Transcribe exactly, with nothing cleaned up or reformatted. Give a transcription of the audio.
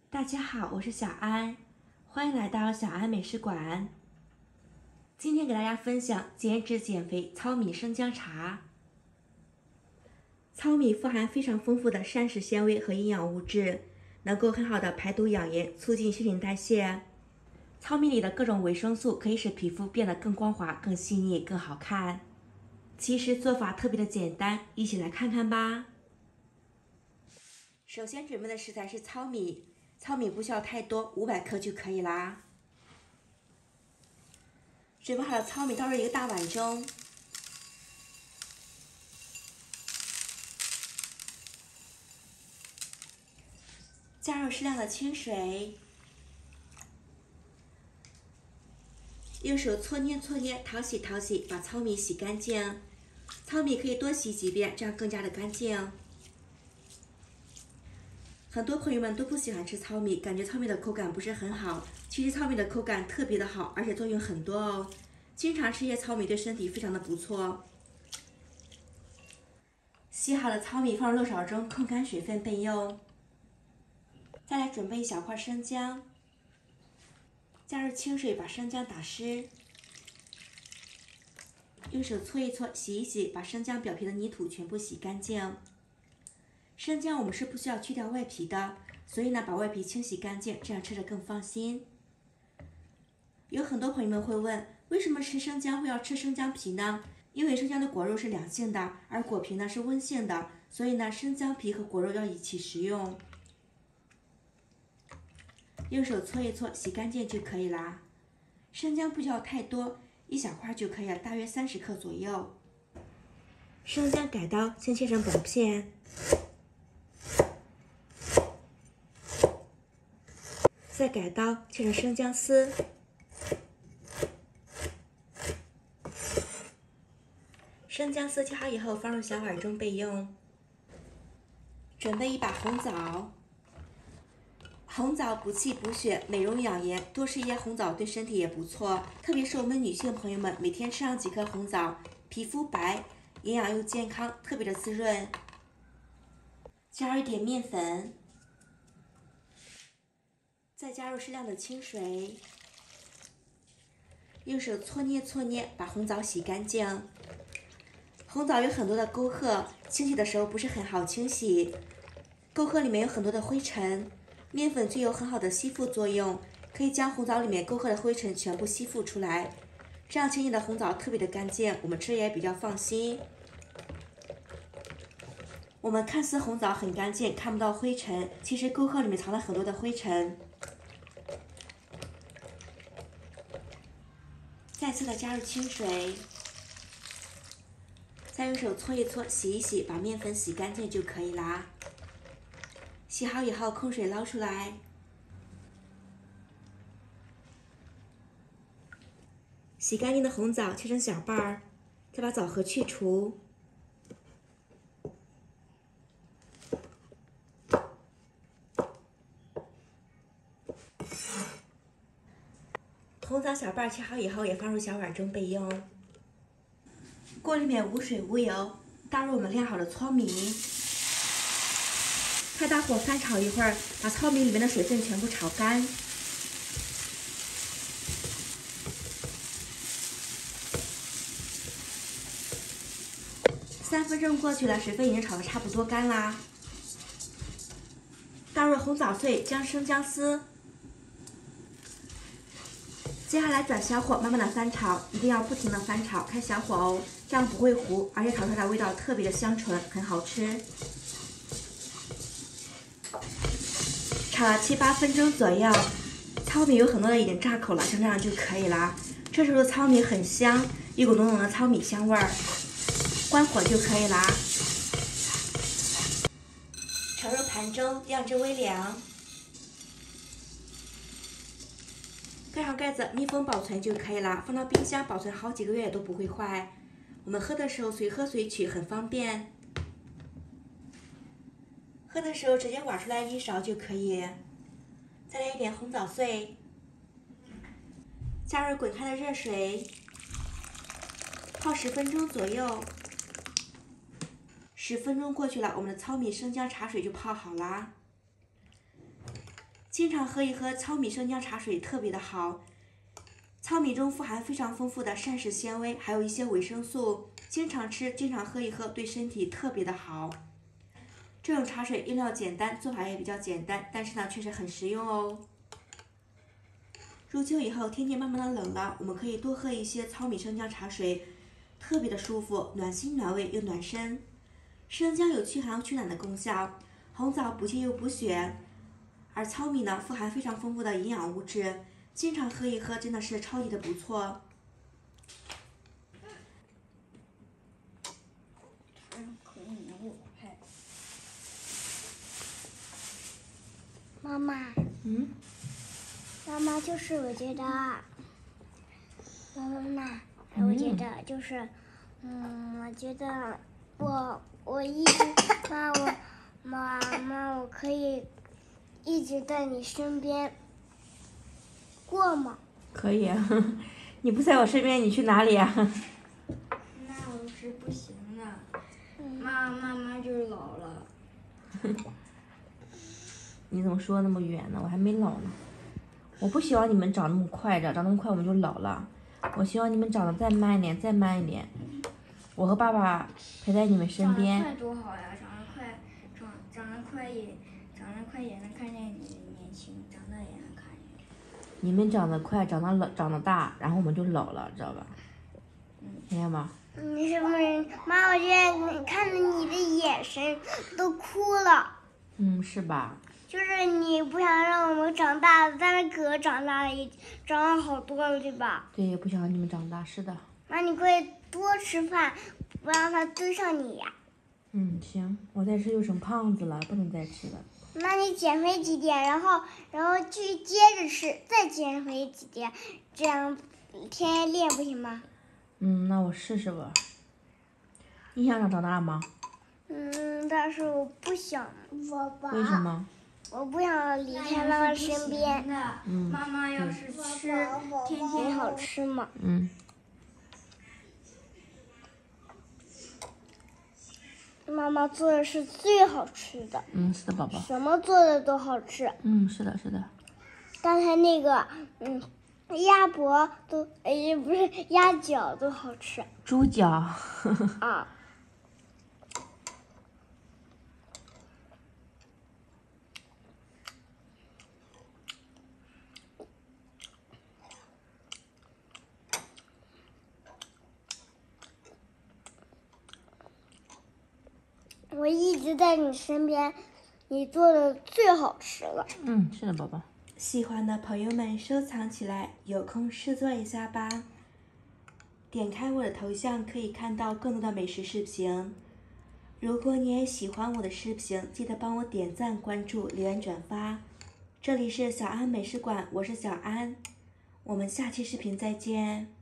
大家好，我是小安，欢迎来到小安美食馆。今天给大家分享减脂减肥糙米生姜茶。糙米富含非常丰富的膳食纤维和营养物质，能够很好的排毒养颜，促进新陈代谢。糙米里的各种维生素可以使皮肤变得更光滑、更细腻、更好看。其实做法特别的简单，一起来看看吧。首先准备的食材是糙米。糙米不需要太多，五百克就可以啦。准备好了糙米倒入一个大碗中，加入适量的清水，用手搓捏搓捏，淘洗淘洗，把糙米洗干净。糙米可以多洗几遍，这样更加的干净。很多朋友们都不喜欢吃糙米，感觉糙米的口感不是很好。其实糙米的口感特别的好，而且作用很多哦。经常吃一些糙米对身体非常的不错。洗好的糙米放入漏勺中，控干水分备用。再来准备一小块生姜，加入清水把生姜打湿，用手搓一搓，洗一洗，把生姜表皮的泥土全部洗干净。生姜我们是不需要去掉外皮的，所以呢，把外皮清洗干净，这样吃着更放心。有很多朋友们会问，为什么吃生姜会要吃生姜皮呢？因为生姜的果肉是凉性的，而果皮呢是温性的，所以呢，生姜皮和果肉要一起食用。用手搓一搓，洗干净就可以啦。生姜不需要太多，一小块就可以了，大约三十克左右。生姜改刀，先切成薄片。再改刀切成生姜丝，生姜丝切好以后放入小碗中备用。准备一把红枣，红枣补气补血，美容养颜，多吃一些红枣对身体也不错。特别是我们女性朋友们，每天吃上几颗红枣，皮肤白，营养又健康，特别的滋润。加入一点面粉。再加入适量的清水，用手搓捏搓捏，把红枣洗干净。红枣有很多的沟壑，清洗的时候不是很好清洗。沟壑里面有很多的灰尘，面粉具有很好的吸附作用，可以将红枣里面沟壑的灰尘全部吸附出来。这样清洗的红枣特别的干净，我们吃也比较放心。我们看似红枣很干净，看不到灰尘，其实沟壑里面藏了很多的灰尘。再次的加入清水，再用手搓一搓，洗一洗，把面粉洗干净就可以啦。洗好以后，控水捞出来。洗干净的红枣切成小瓣儿，再把枣核去除。红枣小瓣切好以后，也放入小碗中备用。锅里面无水无油，倒入我们晾好的糙米，开大火翻炒一会儿，把糙米里面的水分全部炒干。三分钟过去了，水分已经炒得差不多干啦。倒入红枣碎，将生姜丝。接下来转小火，慢慢的翻炒，一定要不停的翻炒，开小火哦，这样不会糊，而且炒出来的味道特别的香醇，很好吃。炒了七八分钟左右，糙米有很多的已经炸口了，像这样就可以了。这时候的糙米很香，一股浓浓的糙米香味儿。关火就可以啦。盛入盘中，晾至微凉。盖上盖子，密封保存就可以了。放到冰箱保存好几个月也都不会坏。我们喝的时候随喝随取，很方便。喝的时候直接挖出来一勺就可以。再来一点红枣碎，加入滚开的热水，泡十分钟左右。十分钟过去了，我们的糙米生姜茶水就泡好啦。 经常喝一喝糙米生姜茶水特别的好。糙米中富含非常丰富的膳食纤维，还有一些维生素，经常吃、经常喝一喝，对身体特别的好。这种茶水用料简单，做法也比较简单，但是呢，确实很实用哦。入秋以后，天气慢慢的冷了，我们可以多喝一些糙米生姜茶水，特别的舒服，暖心暖胃又暖身。生姜有驱寒驱暖的功效，红枣补气又补血，而糙米呢，富含非常丰富的营养物质。经常喝一喝，真的是超级的不错。 妈妈， 嗯， 妈妈就是我觉得，妈妈，我觉得就是，嗯，我觉得我我一直妈我妈妈我可以一直在你身边。过吗？ 可以啊，你不在我身边，你去哪里啊？ 那我是不行的，妈妈妈就是老了。 你怎么说那么远呢？我还没老呢。我不希望你们长那么快的，长那么快我们就老了。我希望你们长得再慢一点，再慢一点。我和爸爸陪在你们身边。 长得快多好呀！长得快，长长得快也长得快也能看见你的年轻，长大也能看见。 你们长得快，长得老，长得大，然后我们就老了，知道吧？ 嗯， 明白吗？ 你是不是妈？我觉得看着你的眼神都哭了。 嗯，是吧？ 就是你不想让我们长大，但是哥长大了，也长了好多了，对吧？ 对，不想让你们长大，是的。 那你可以多吃饭，不让他追上你呀。 嗯，行，我再吃就成胖子了，不能再吃了。 那你减肥几天，然后然后去接着吃，再减肥几天，这样天天练不行吗？ 嗯，那我试试吧。你想长大吗？ 嗯，但是我不想，爸爸。 为什么？ 我不想离开妈妈身边。 嗯， 妈妈要是吃，天你天好吃吗？ 嗯。 妈妈做的是最好吃的。 嗯，是的，宝宝。 什么做的都好吃。 嗯，是的，是的。 刚才那个，嗯，鸭脖都，哎，不是鸭脚都好吃。 猪脚。 啊。我一直在你身边，你做的最好吃了。 嗯，是的，宝宝。喜欢的朋友们收藏起来，有空试做一下吧。点开我的头像可以看到更多的美食视频。如果你也喜欢我的视频，记得帮我点赞、关注、留言、转发。这里是小安美食馆，我是小安，我们下期视频再见。